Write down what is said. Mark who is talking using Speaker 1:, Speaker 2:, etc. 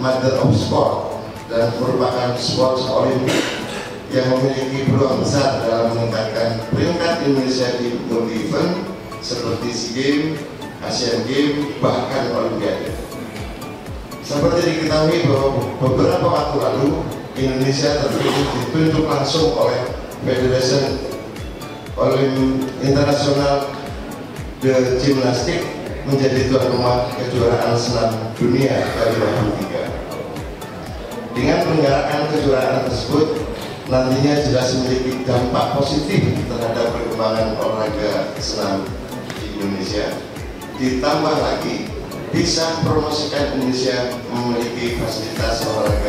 Speaker 1: mother of sport dan merupakan sport olimpik yang memiliki peluang besar dalam meningkatkan peringkat Indonesia di multi event seperti SEA Games, Asian Games, bahkan Olimpiade. Seperti diketahui bahwa beberapa waktu lalu Indonesia terpilih ditunjuk langsung oleh Federation Internasional de Gymnastik menjadi tuan rumah kejuaraan senam dunia kali 23. Dengan penyelenggaraan kejuaraan tersebut nantinya jelas memiliki dampak positif terhadap perkembangan olahraga senam di Indonesia. Ditambah lagi bisa mempromosikan Indonesia memiliki fasilitas olahraga